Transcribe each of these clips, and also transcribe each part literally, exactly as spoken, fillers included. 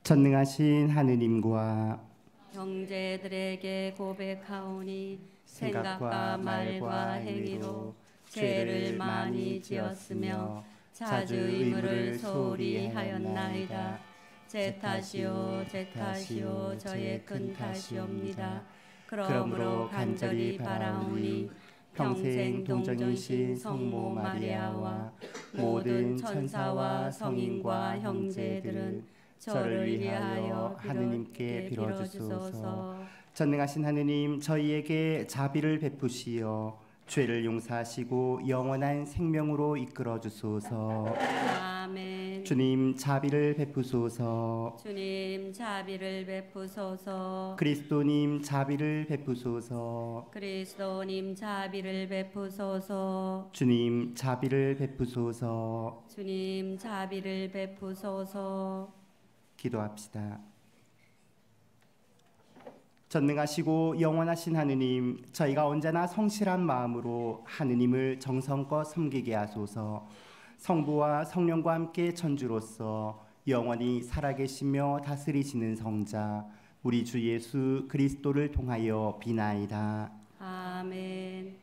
전능하신 하느님과 형제들에게 고백하오니 생각과 말과 행위로 죄를 많이 지었으며 자주 의무를 소홀히 하였나이다. 제 탓이요 제 탓이요 저의 큰 탓이옵니다. 그러므로 간절히 바라오니 평생 동정이신 성모 마리아와 모든 천사와 성인과 형제들은 저를 위하여 하느님께 빌어주소서. 전능하신 하느님, 저희에게 자비를 베푸시어 죄를 용서하시고 영원한 생명으로 이끌어 주소서. 아멘. 주님, 자비를 베푸소서. 주님, 자비를 베푸소서. 그리스도님, 자비를 베푸소서. 그리스도님, 자비를 베푸소서. 주님, 자비를 베푸소서. 주님, 자비를 베푸소서. 기도합시다. 전능하시고 영원하신 하느님, 저희가 언제나 성실한 마음으로 하느님을 정성껏 섬기게 하소서. 성부와 성령과 함께 천주로서 영원히 살아계시며 다스리시는 성자 우리 주 예수 그리스도를 통하여 비나이다. 아멘.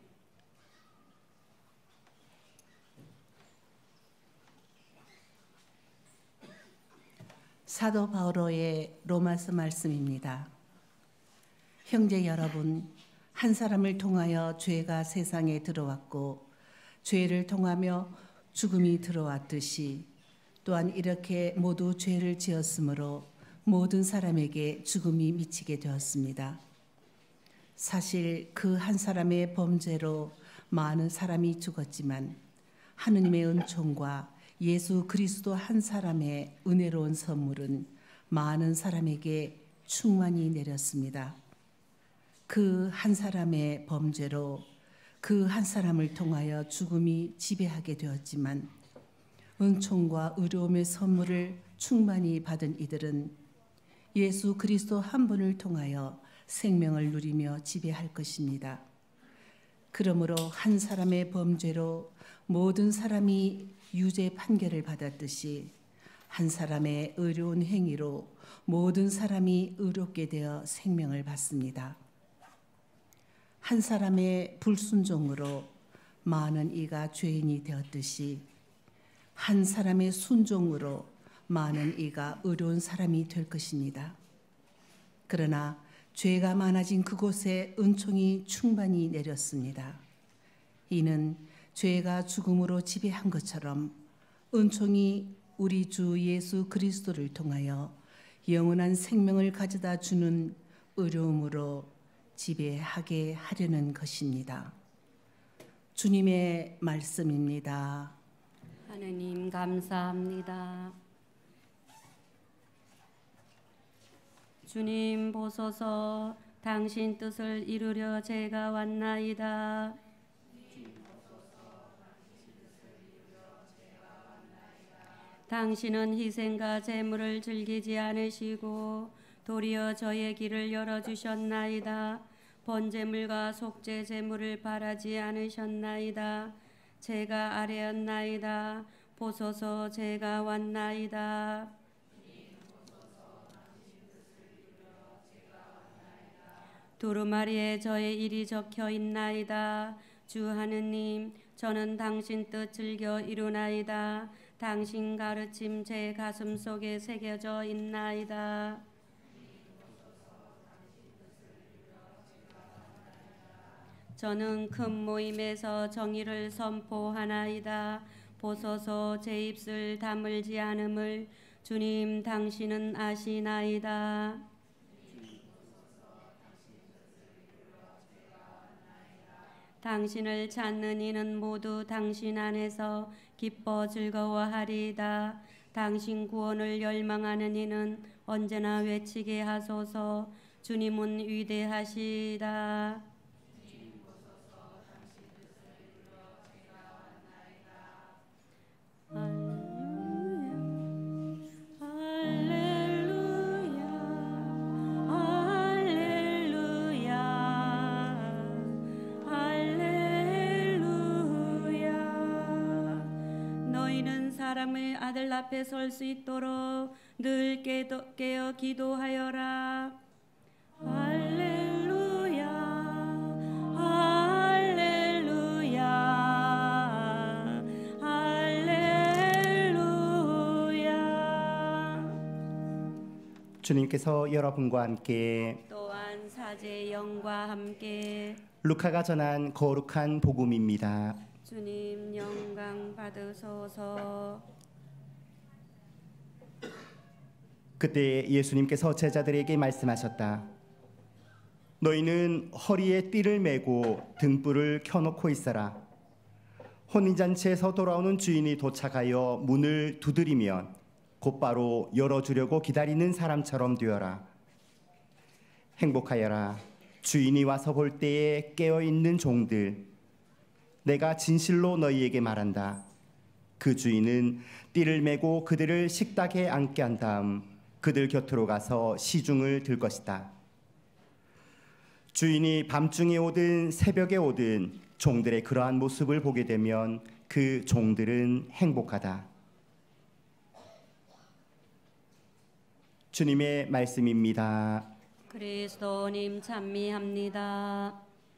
사도 바오로의 로마서 말씀입니다. 형제 여러분, 한 사람을 통하여 죄가 세상에 들어왔고 죄를 통하며 죽음이 들어왔듯이 또한 이렇게 모두 죄를 지었으므로 모든 사람에게 죽음이 미치게 되었습니다. 사실 그 한 사람의 범죄로 많은 사람이 죽었지만 하느님의 은총과 예수 그리스도 한 사람의 은혜로운 선물은 많은 사람에게 충만히 내렸습니다. 그 한 사람의 범죄로 그 한 사람을 통하여 죽음이 지배하게 되었지만 은총과 의로움의 선물을 충만히 받은 이들은 예수 그리스도 한 분을 통하여 생명을 누리며 지배할 것입니다. 그러므로 한 사람의 범죄로 모든 사람이 유죄 판결을 받았듯이 한 사람의 의로운 행위로 모든 사람이 의롭게 되어 생명을 받습니다. 한 사람의 불순종으로 많은 이가 죄인이 되었듯이 한 사람의 순종으로 많은 이가 의로운 사람이 될 것입니다. 그러나 죄가 많아진 그곳에 은총이 충만히 내렸습니다. 이는 죄가 죽음으로 지배한 것처럼 은총이 우리 주 예수 그리스도를 통하여 영원한 생명을 가져다 주는 의로움으로 지배하게 하려는 것입니다. 주님의 말씀입니다. 하느님 감사합니다. 주님 보소서, 당신 뜻을 이루려 제가 왔나이다. 당신은 희생과 제물을 즐기지 않으시고 도리어 저의 길을 열어주셨나이다. 번제물과 속죄 제물을 바라지 않으셨나이다. 제가 아뢰었나이다. 보소서, 제가 왔나이다. 두루마리에 저의 일이 적혀 있나이다. 주 하느님, 저는 당신 뜻 즐겨 이루나이다. 당신 가르침 제 가슴 속에 새겨져 있나이다. 저는 큰 모임에서 정의를 선포하나이다. 보소서, 제 입술 다물지 않음을 주님 당신은 아시나이다. 당신을 찾는 이는 모두 당신 안에서 기뻐 즐거워하리이다. 당신 구원을 열망하는 이는 언제나 외치게 하소서. 주님은 위대하시다. 사람의 아들 앞에 설 수 있도록 늘 깨도, 깨어 기도하여라. 할렐루야 할렐루야 할렐루야. 주님께서 여러분과 함께 또한 사제의 영과 함께 루카가 전한 거룩한 복음입니다. 주님 영광 받으소서. 그때 예수님께서 제자들에게 말씀하셨다. 너희는 허리에 띠를 메고 등불을 켜놓고 있어라. 혼인잔치에서 돌아오는 주인이 도착하여 문을 두드리면 곧바로 열어주려고 기다리는 사람처럼 되어라. 행복하여라. 주인이 와서 볼 때에 깨어있는 종들. 내가 진실로 너희에게 말한다. 그 주인은 띠를 메고 그들을 식탁에 앉게 한 다음 그들 곁으로 가서 시중을 들 것이다. 주인이 밤중에 오든 새벽에 오든 종들의 그러한 모습을 보게 되면 그 종들은 행복하다. 주님의 말씀입니다. 그리스도님 찬미합니다.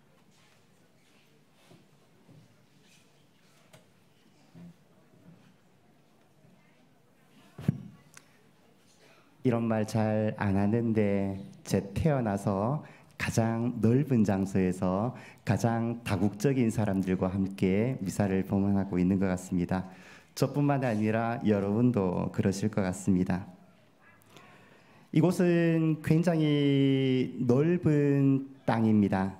이런 말 잘 안 하는데 제 태어나서 가장 넓은 장소에서 가장 다국적인 사람들과 함께 미사를 봉헌하고 있는 것 같습니다. 저뿐만 아니라 여러분도 그러실 것 같습니다. 이곳은 굉장히 넓은 땅입니다.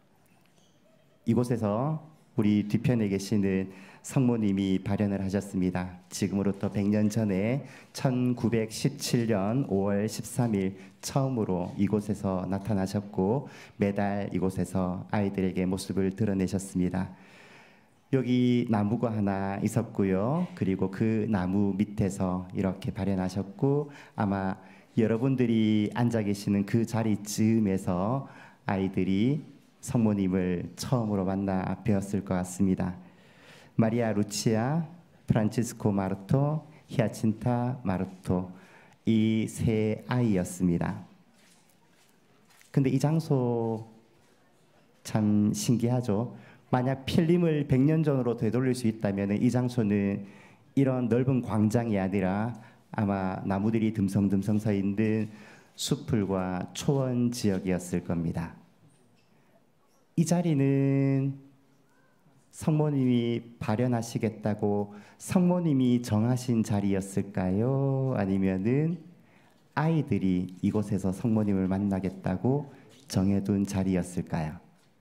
이곳에서 우리 뒤편에 계시는 성모님이 발현을 하셨습니다. 지금으로부터 백 년 전에 천구백십칠 년 오월 십삼일 처음으로 이곳에서 나타나셨고 매달 이곳에서 아이들에게 모습을 드러내셨습니다. 여기 나무가 하나 있었고요. 그리고 그 나무 밑에서 이렇게 발현하셨고 아마 여러분들이 앉아 계시는 그 자리 즈음에서 아이들이 성모님을 처음으로 만나 뵈었을 것 같습니다. 마리아 루치아, 프란치스코 마르토, 히아친타 마르토 이 세 아이였습니다. 근데 이 장소 참 신기하죠. 만약 필름을 백 년 전으로 되돌릴 수 있다면 이 장소는 이런 넓은 광장이 아니라 아마 나무들이 듬성듬성 서 있는 숲풀과 초원 지역이었을 겁니다. 이 자리는 성모님이 발현하시겠다고 성모님이 정하신 자리였을까요? 아니면은 아이들이 이곳에서 성모님을 만나겠다고 정해둔 자리였을까요?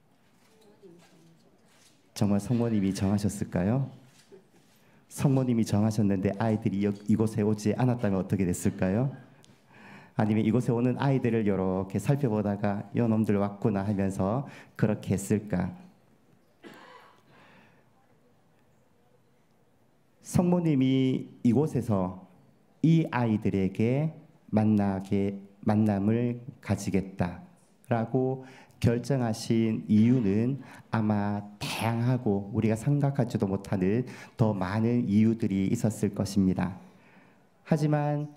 정말 성모님이 정하셨을까요? 성모님이 정하셨는데 아이들이 이곳에 오지 않았다면 어떻게 됐을까요? 아니면 이곳에 오는 아이들을 이렇게 살펴보다가 요 놈들 왔구나 하면서 그렇게 했을까? 성모님이 이곳에서 이 아이들에게 만나게 만남을 가지겠다라고 결정하신 이유는 아마 다양하고 우리가 생각하지도 못하는 더 많은 이유들이 있었을 것입니다. 하지만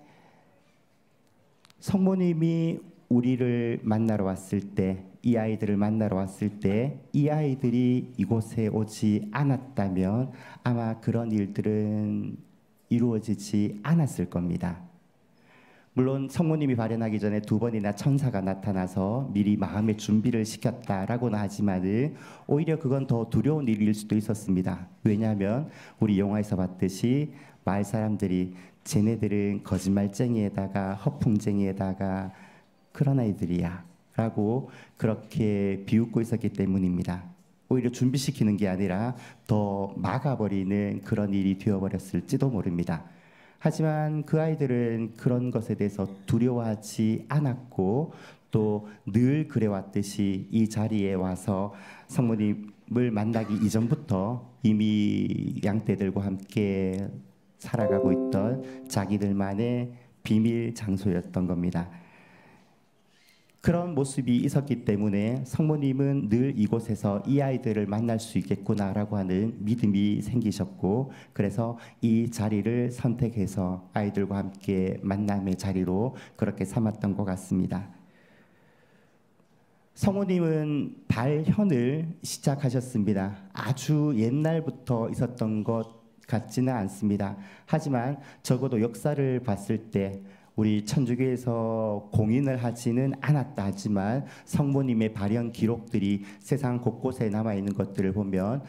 성모님이 우리를 만나러 왔을 때, 이 아이들을 만나러 왔을 때 이 아이들이 이곳에 오지 않았다면 아마 그런 일들은 이루어지지 않았을 겁니다. 물론 성모님이 발현하기 전에 두 번이나 천사가 나타나서 미리 마음의 준비를 시켰다라고는 하지만은 오히려 그건 더 두려운 일일 수도 있었습니다. 왜냐하면 우리 영화에서 봤듯이 마을 사람들이 쟤네들은 거짓말쟁이에다가 허풍쟁이에다가 그런 아이들이야 라고 그렇게 비웃고 있었기 때문입니다. 오히려 준비시키는 게 아니라 더 막아버리는 그런 일이 되어버렸을지도 모릅니다. 하지만 그 아이들은 그런 것에 대해서 두려워하지 않았고 또 늘 그래왔듯이 이 자리에 와서 성모님을 만나기 이전부터 이미 양떼들과 함께 살아가고 있던 자기들만의 비밀 장소였던 겁니다. 그런 모습이 있었기 때문에 성모님은 늘 이곳에서 이 아이들을 만날 수 있겠구나라고 하는 믿음이 생기셨고, 그래서 이 자리를 선택해서 아이들과 함께 만남의 자리로 그렇게 삼았던 것 같습니다. 성모님은 발현을 시작하셨습니다. 아주 옛날부터 있었던 것 같지는 않습니다. 하지만 적어도 역사를 봤을 때 우리 천주교에서 공인을 하지는 않았다 하지만 성모님의 발현 기록들이 세상 곳곳에 남아있는 것들을 보면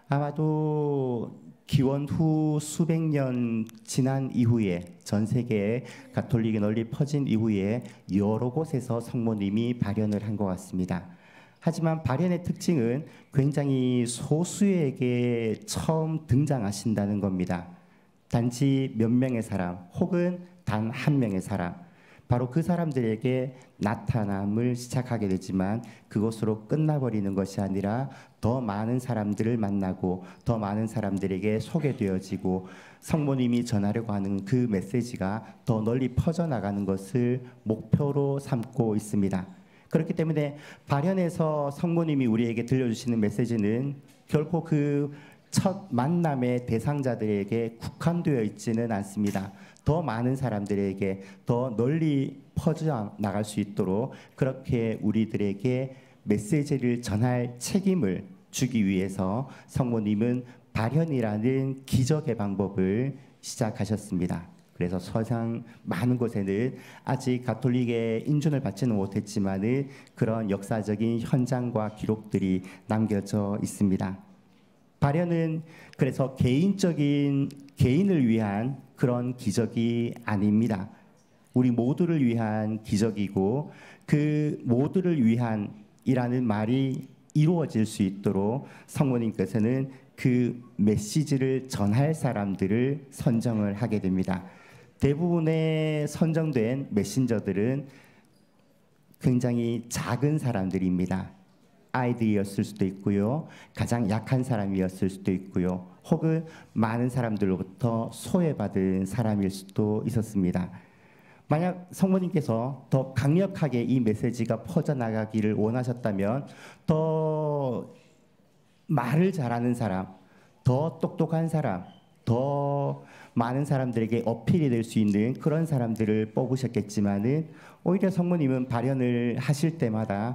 아마도 기원 후 수백 년 지난 이후에 전 세계에 가톨릭이 널리 퍼진 이후에 여러 곳에서 성모님이 발현을 한 것 같습니다. 하지만 발현의 특징은 굉장히 소수에게 처음 등장하신다는 겁니다. 단지 몇 명의 사람 혹은 단 한 명의 사람, 바로 그 사람들에게 나타남을 시작하게 되지만 그것으로 끝나버리는 것이 아니라 더 많은 사람들을 만나고 더 많은 사람들에게 소개되어지고 성모님이 전하려고 하는 그 메시지가 더 널리 퍼져나가는 것을 목표로 삼고 있습니다. 그렇기 때문에 발현에서 성모님이 우리에게 들려주시는 메시지는 결코 그 첫 만남의 대상자들에게 국한되어 있지는 않습니다. 더 많은 사람들에게 더 널리 퍼져 나갈 수 있도록 그렇게 우리들에게 메시지를 전할 책임을 주기 위해서 성모님은 발현이라는 기적의 방법을 시작하셨습니다. 그래서 세상 많은 곳에는 아직 가톨릭의 인준을 받지는 못했지만은 그런 역사적인 현장과 기록들이 남겨져 있습니다. 발현은 그래서 개인적인 개인을 위한 그런 기적이 아닙니다. 우리 모두를 위한 기적이고 그 모두를 위한이라는 말이 이루어질 수 있도록 성모님께서는 그 메시지를 전할 사람들을 선정을 하게 됩니다. 대부분의 선정된 메신저들은 굉장히 작은 사람들입니다. 아이들이었을 수도 있고요. 가장 약한 사람이었을 수도 있고요. 혹은 많은 사람들로부터 소외받은 사람일 수도 있었습니다. 만약 성모님께서 더 강력하게 이 메시지가 퍼져나가기를 원하셨다면 더 말을 잘하는 사람, 더 똑똑한 사람, 더 많은 사람들에게 어필이 될 수 있는 그런 사람들을 뽑으셨겠지만은 오히려 성모님은 발현을 하실 때마다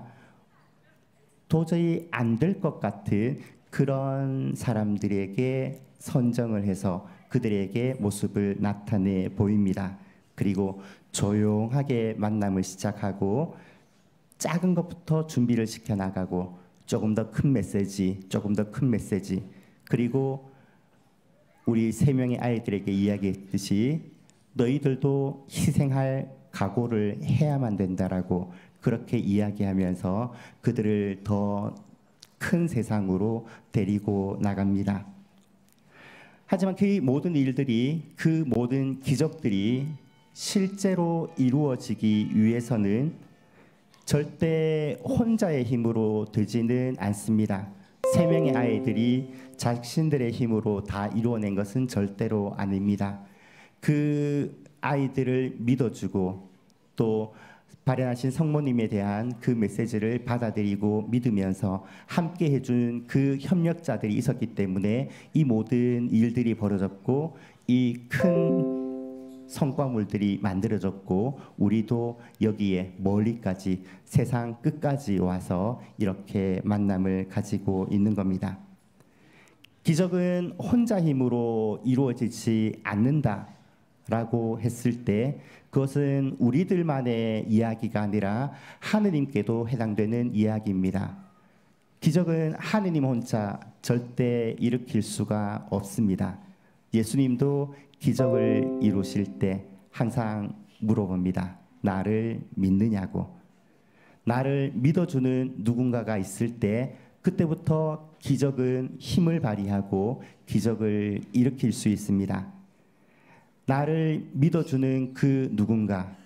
도저히 안 될 것 같은 그런 사람들에게 선정을 해서 그들에게 모습을 나타내 보입니다. 그리고 조용하게 만남을 시작하고 작은 것부터 준비를 시켜나가고 조금 더 큰 메시지, 조금 더 큰 메시지, 그리고 우리 세 명의 아이들에게 이야기했듯이 너희들도 희생할 각오를 해야만 된다라고 그렇게 이야기하면서 그들을 더 큰 세상으로 데리고 나갑니다. 하지만 그 모든 일들이, 그 모든 기적들이 실제로 이루어지기 위해서는 절대 혼자의 힘으로 되지는 않습니다. 세 명의 아이들이 자신들의 힘으로 다 이루어낸 것은 절대로 아닙니다. 그 아이들을 믿어주고 또 발현하신 성모님에 대한 그 메시지를 받아들이고 믿으면서 함께 해준 그 협력자들이 있었기 때문에 이 모든 일들이 벌어졌고 이 큰 성과물들이 만들어졌고 우리도 여기에 멀리까지 세상 끝까지 와서 이렇게 만남을 가지고 있는 겁니다. 기적은 혼자 힘으로 이루어지지 않는다라고 했을 때 그것은 우리들만의 이야기가 아니라 하느님께도 해당되는 이야기입니다. 기적은 하느님 혼자 절대 일으킬 수가 없습니다. 예수님도 기적을 이루실 때 항상 물어봅니다. 나를 믿느냐고. 나를 믿어주는 누군가가 있을 때 그때부터 기적은 힘을 발휘하고 기적을 일으킬 수 있습니다. 나를 믿어주는 그 누군가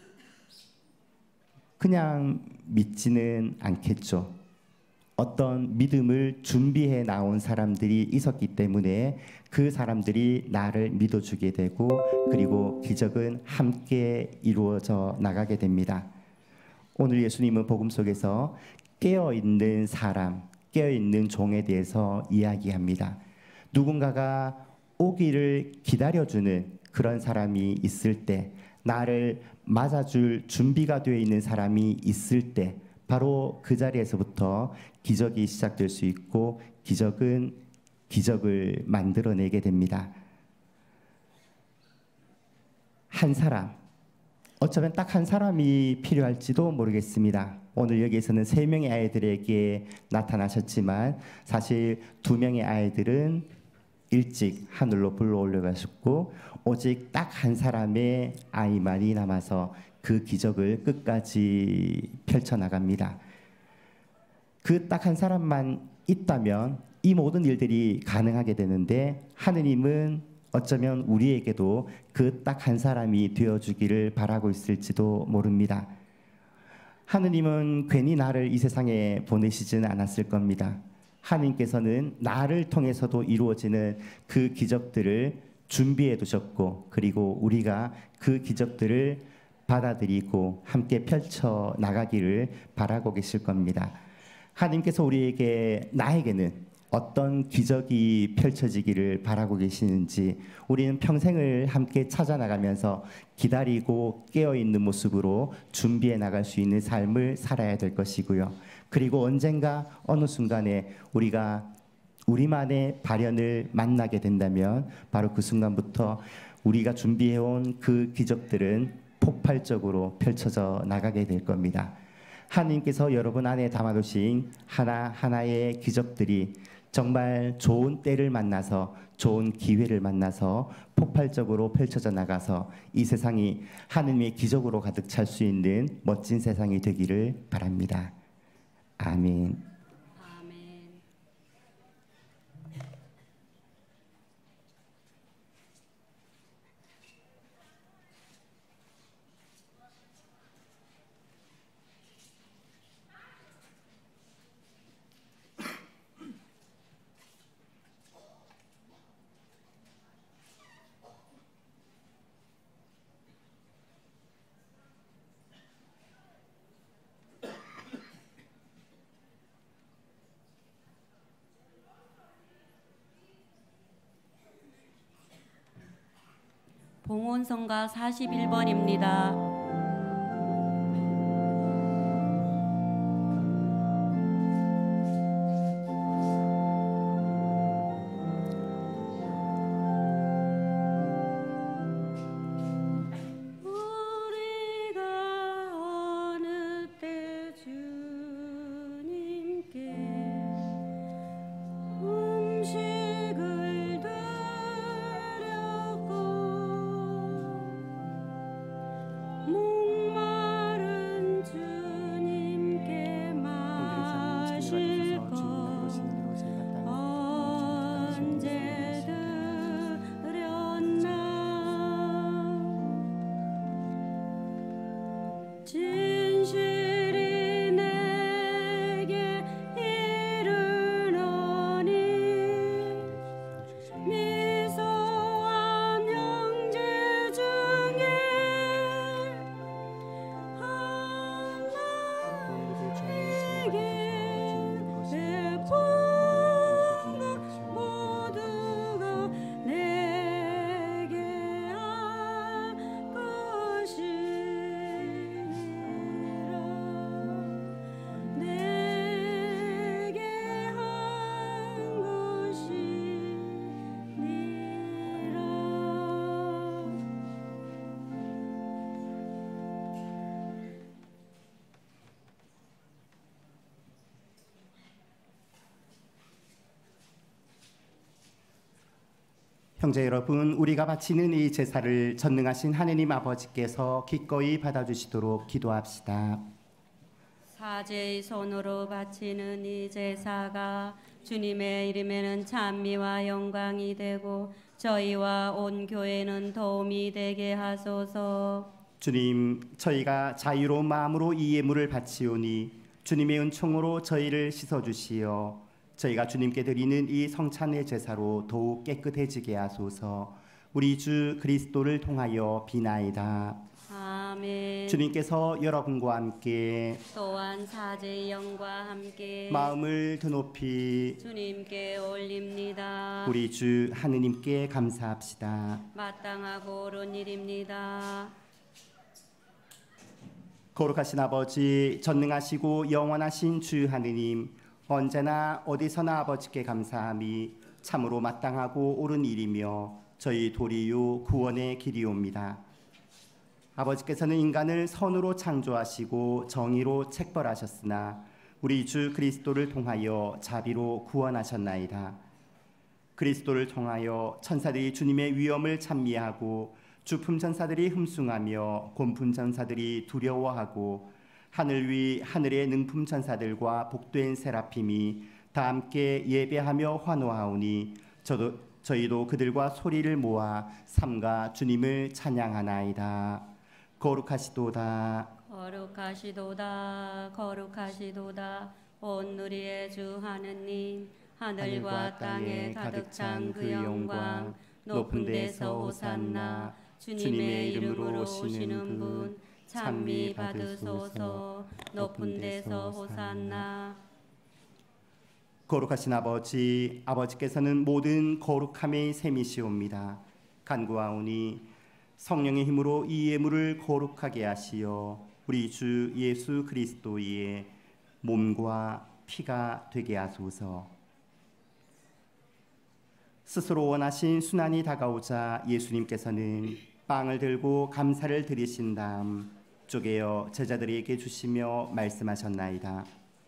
그냥 믿지는 않겠죠. 어떤 믿음을 준비해 나온 사람들이 있었기 때문에 그 사람들이 나를 믿어주게 되고 그리고 기적은 함께 이루어져 나가게 됩니다. 오늘 예수님은 복음 속에서 깨어있는 사람, 깨어있는 종에 대해서 이야기합니다. 누군가가 오기를 기다려주는 그런 사람이 있을 때, 나를 맞아줄 준비가 되어 있는 사람이 있을 때, 바로 그 자리에서부터 기적이 시작될 수 있고, 기적은 기적을 만들어내게 됩니다. 한 사람, 어쩌면 딱 한 사람이 필요할지도 모르겠습니다. 오늘 여기에서는 세 명의 아이들에게 나타나셨지만 사실 두 명의 아이들은 일찍 하늘로 불러 올려가셨고, 오직 딱 한 사람의 아이만이 남아서 그 기적을 끝까지 펼쳐나갑니다. 그 딱 한 사람만 있다면 이 모든 일들이 가능하게 되는데, 하느님은 어쩌면 우리에게도 그 딱 한 사람이 되어주기를 바라고 있을지도 모릅니다. 하느님은 괜히 나를 이 세상에 보내시지는 않았을 겁니다. 하느님께서는 나를 통해서도 이루어지는 그 기적들을 준비해 두셨고, 그리고 우리가 그 기적들을 받아들이고 함께 펼쳐 나가기를 바라고 계실 겁니다. 하느님께서 우리에게, 나에게는 어떤 기적이 펼쳐지기를 바라고 계시는지 우리는 평생을 함께 찾아나가면서 기다리고 깨어있는 모습으로 준비해 나갈 수 있는 삶을 살아야 될 것이고요. 그리고 언젠가 어느 순간에 우리가 우리만의 발현을 만나게 된다면 바로 그 순간부터 우리가 준비해온 그 기적들은 폭발적으로 펼쳐져 나가게 될 겁니다. 하나님께서 여러분 안에 담아두신 하나하나의 기적들이 정말 좋은 때를 만나서, 좋은 기회를 만나서 폭발적으로 펼쳐져 나가서 이 세상이 하느님의 기적으로 가득 찰 수 있는 멋진 세상이 되기를 바랍니다. 아멘. 봉헌성가 사십일 번입니다. 형제 여러분, 우리가 바치는 이 제사를 전능하신 하느님 아버지께서 기꺼이 받아주시도록 기도합시다. 사제의 손으로 바치는 이 제사가 주님의 이름에는 찬미와 영광이 되고 저희와 온 교회는 도움이 되게 하소서. 주님, 저희가 자유로운 마음으로 이 예물을 바치오니 주님의 은총으로 저희를 씻어주시어 저희가 주님께 드리는 이 성찬의 제사로 더욱 깨끗해지게 하소서. 우리 주 그리스도를 통하여 비나이다. 아멘. 아멘. 주님께서 여러분과 함께 또한 사제의 영과 함께 마음을 드높이 주님께 올립니다. 우리 주 하느님께 감사합시다. 마땅하고 옳은 일입니다. 거룩하신 아버지, 전능하시고 영원하신 주 하느님, 언제나 어디서나 아버지께 감사함이 참으로 마땅하고 옳은 일이며 저희 도리요 구원의 길이옵니다. 아버지께서는 인간을 선으로 창조하시고 정의로 책벌하셨으나 우리 주 그리스도를 통하여 자비로 구원하셨나이다. 그리스도를 통하여 천사들이 주님의 위엄을 찬미하고 주품천사들이 흠숭하며 곤품천사들이 두려워하고 하늘 위 하늘의 능품천사들과 복된 세라핌이 다 함께 예배하며 환호하오니 저도 저희도 그들과 소리를 모아 삼가 주님을 찬양하나이다. 거룩하시도다. 거룩하시도다. 거룩하시도다. 온 누리의 주 하느님, 하늘과 땅에 가득 찬 그 영광, 높은 데서 호산나. 주님의 이름으로 오시는 분 찬미 받으소서. 높은 데서 호산나. 거룩하신 아버지, 아버지께서는 모든 거룩함의 셈이시옵니다. 간구하오니 성령의 힘으로 이 예물을 거룩하게 하시어 우리 주 예수 그리스도의 몸과 피가 되게 하소서. 스스로 원하신 순환이 다가오자 예수님께서는 빵을 들고 감사를 드리신 다음 쪼개어 제자들에게 주시며 말씀하셨나이다.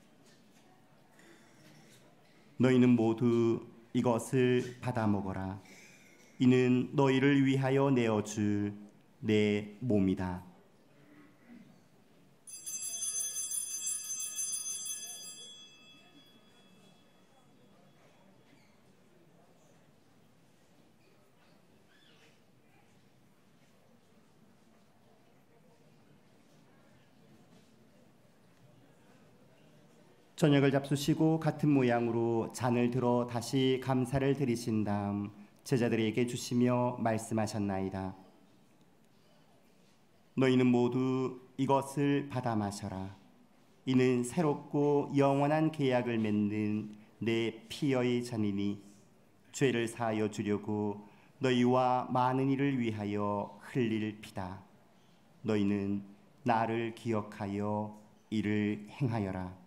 너희는 모두 이것을 받아 먹어라. 이는 너희를 위하여 내어줄 내 몸이다. 저녁을 잡수시고 같은 모양으로 잔을 들어 다시 감사를 드리신 다음 제자들에게 주시며 말씀하셨나이다. 너희는 모두 이것을 받아 마셔라. 이는 새롭고 영원한 계약을 맺는 내 피의 잔이니 죄를 사하여 주려고 너희와 많은 이를 위하여 흘릴 피다. 너희는 나를 기억하여 이를 행하여라.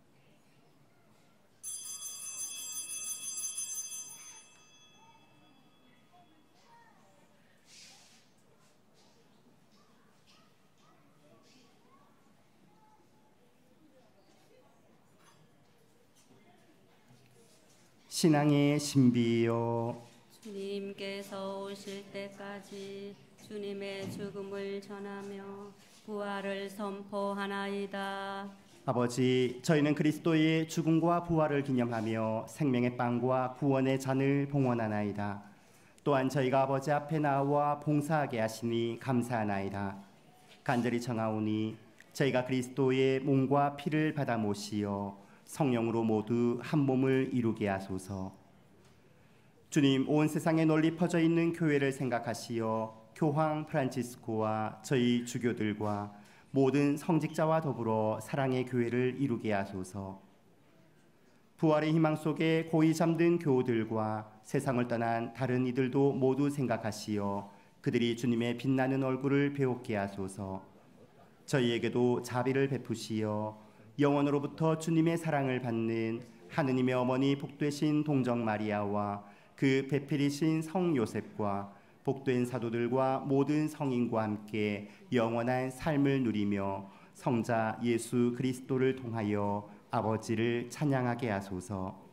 신앙의 신비여, 주님께서 오실 때까지 주님의 죽음을 전하며 부활을 선포하나이다. 아버지, 저희는 그리스도의 죽음과 부활을 기념하며 생명의 빵과 구원의 잔을 봉헌하나이다. 또한 저희가 아버지 앞에 나와 봉사하게 하시니 감사하나이다. 간절히 청하오니 저희가 그리스도의 몸과 피를 받아 모시어 성령으로 모두 한 몸을 이루게 하소서. 주님, 온 세상에 널리 퍼져 있는 교회를 생각하시어 교황 프란치스코와 저희 주교들과 모든 성직자와 더불어 사랑의 교회를 이루게 하소서. 부활의 희망 속에 고이 잠든 교우들과 세상을 떠난 다른 이들도 모두 생각하시어 그들이 주님의 빛나는 얼굴을 배우게 하소서. 저희에게도 자비를 베푸시어 영원으로부터 주님의 사랑을 받는 하느님의 어머니 복되신 동정 마리아와 그 배필이신 성 요셉과 복된 사도들과 모든 성인과 함께 영원한 삶을 누리며 성자 예수 그리스도를 통하여 아버지를 찬양하게 하소서.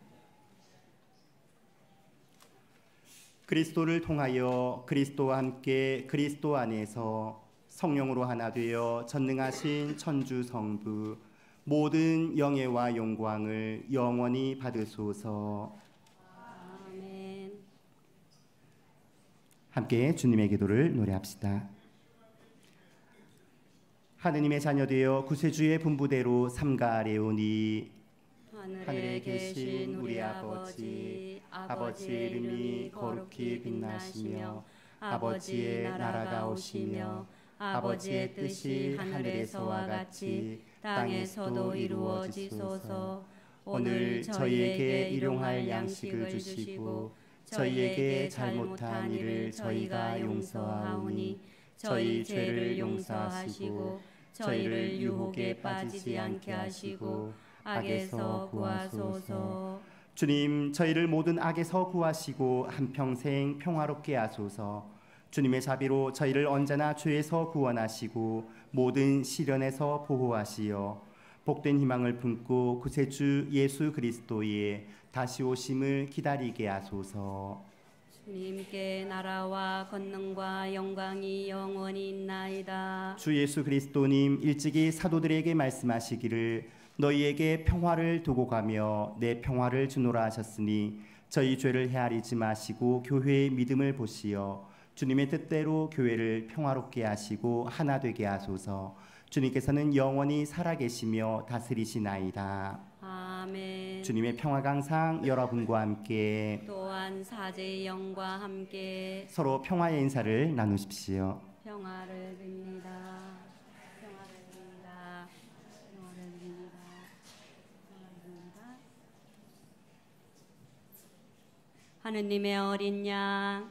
그리스도를 통하여 그리스도와 함께 그리스도 안에서 성령으로 하나 되어 전능하신 천주 성부 모든 영예와 영광을 영원히 받으소서. 아멘. 함께 주님의 기도를 노래합시다. 하느님의 자녀 되어 구세주의 분부대로 삼가하려오니 하늘에 계신 우리 아버지, 아버지의 이름이 거룩히 빛나시며 아버지의 나라가 오시며 아버지의 뜻이 하늘에서와 같이 땅에서도 이루어지소서. 오늘 저희에게 일용할 양식을 주시고 저희에게 잘못한 일을 저희가 용서하오니 저희 죄를 용서하시고 저희를 유혹에 빠지지 않게 하시고 악에서 구하소서. 주님, 저희를 모든 악에서 구하시고 한평생 평화롭게 하소서. 주님의 자비로 저희를 언제나 죄에서 구원하시고 모든 시련에서 보호하시어 복된 희망을 품고 구세주 예수 그리스도의 다시 오심을 기다리게 하소서. 주님께 나라와 권능과 영광이 영원히 있나이다. 주 예수 그리스도님, 일찍이 사도들에게 말씀하시기를 너희에게 평화를 두고 가며 내 평화를 주노라 하셨으니 저희 죄를 헤아리지 마시고 교회의 믿음을 보시어 주님의 뜻대로 교회를 평화롭게 하시고 하나 되게 하소서. 주님께서는 영원히 살아계시며 다스리시나이다. 아멘. 주님의 평화가 항상 여러분과 함께 또한 사제의 영과 함께 서로 평화의 인사를 나누십시오. 평화를 빕니다. 평화를 빕니다. 평화를 빕니다. 평화를 빕니다. 하느님의 어린 양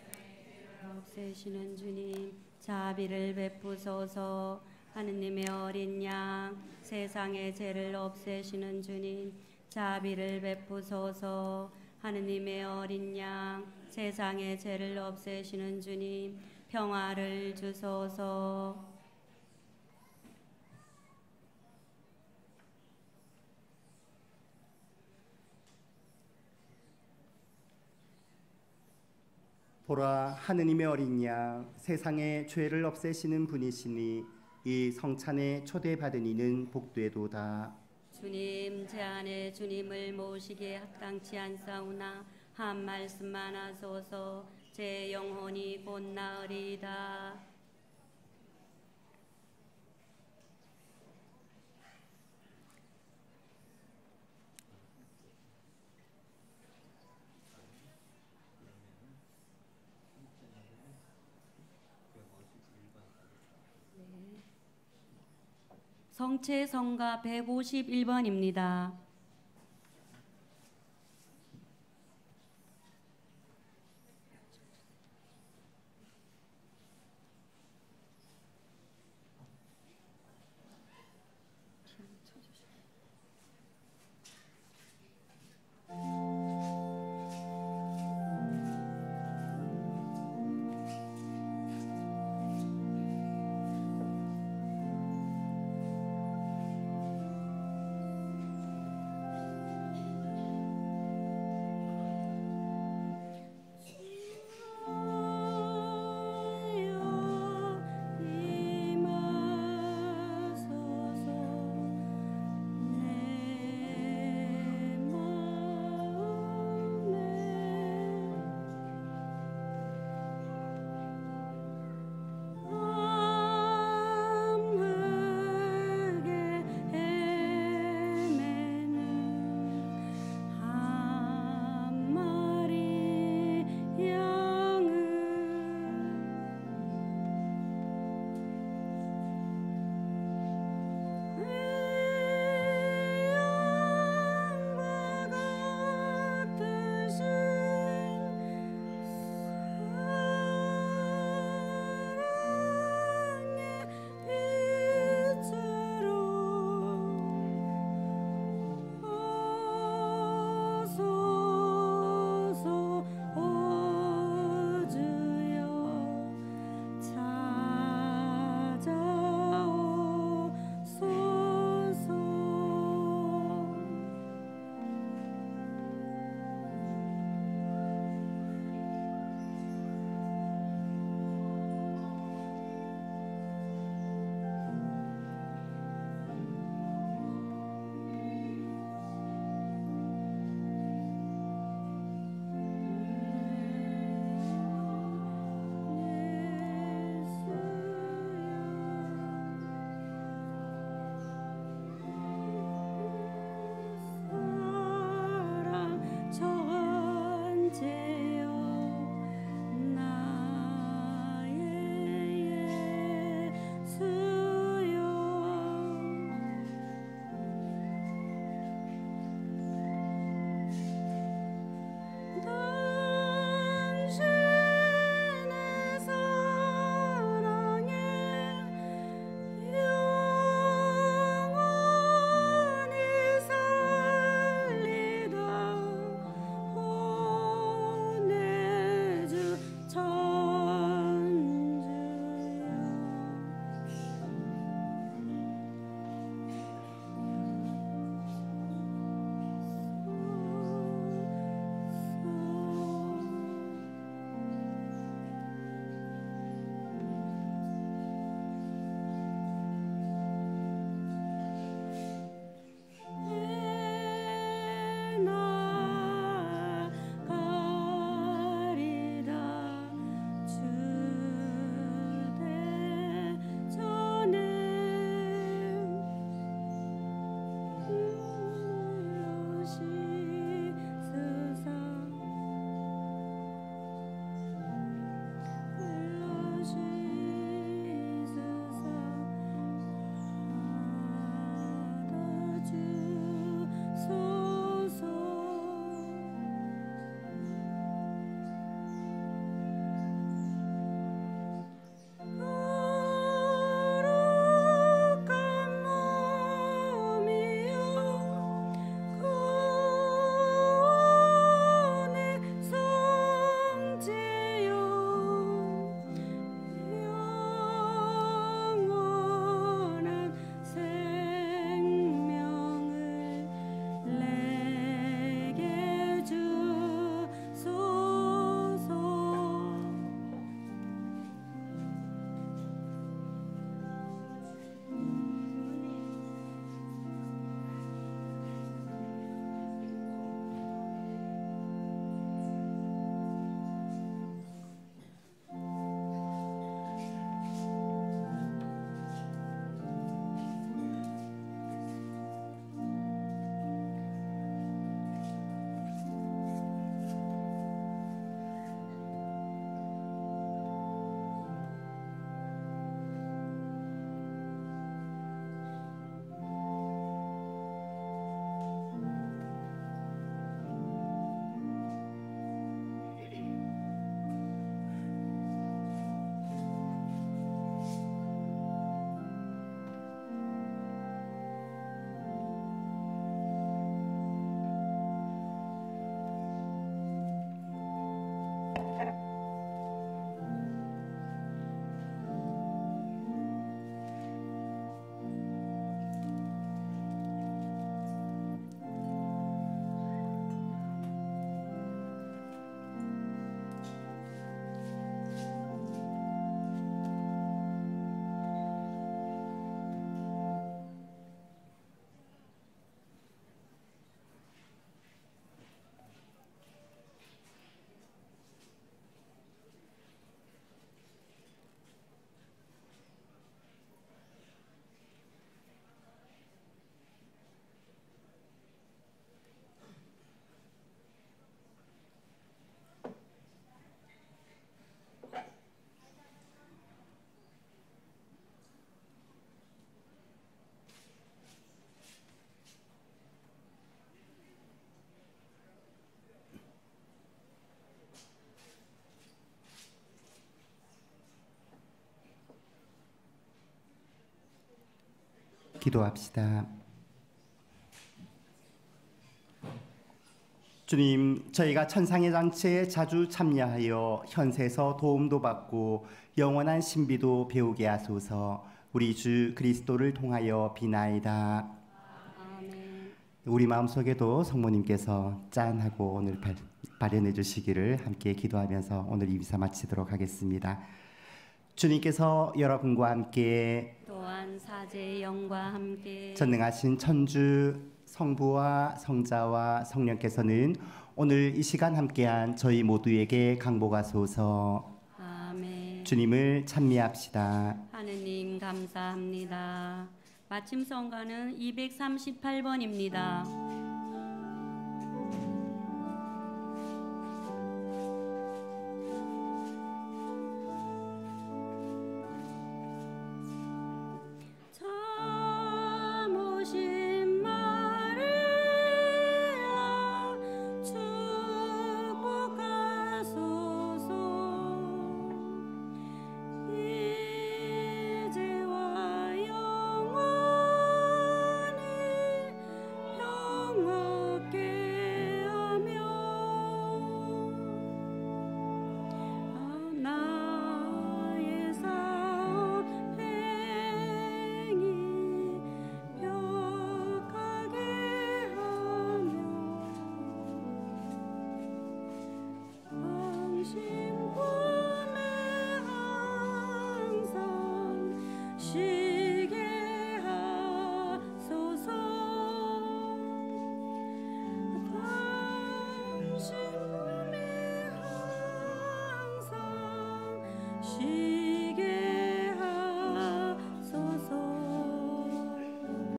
없애시는 주님 자비를 베푸소서. 하느님의 어린 양 세상의 죄를 없애시는 주님 자비를 베푸소서. 하느님의 어린 양 세상의 죄를 없애시는 주님 평화를 주소서. 보라, 하느님의 어린 양 세상의 죄를 없애시는 분이시니 이 성찬에 초대받은 이는 복되도다. 주님, 제 안에 주님을 모시기에 합당치 않사오나 한 말씀만 하소서. 제 영혼이 곧 나으리이다. 성체 성가 백오십일 번입니다. 기도합시다. 주님, 저희가 천상의 잔치에 자주 참여하여 현세에서 도움도 받고 영원한 신비도 배우게 하소서. 우리 주 그리스도를 통하여 비나이다. 아멘. 우리 마음속에도 성모님께서 짠하고 오늘 발, 발현해 주시기를 함께 기도하면서 오늘 이 미사 마치도록 하겠습니다. 주님께서 여러분과 함께 또한 사제의 영과 함께 전능하신 천주 성부와 성자와 성령께서는 오늘 이 시간 함께한 저희 모두에게 강복하소서. 아멘. 주님을 찬미합시다. 하느님 감사합니다. 마침 성가는 이백삼십팔 번입니다.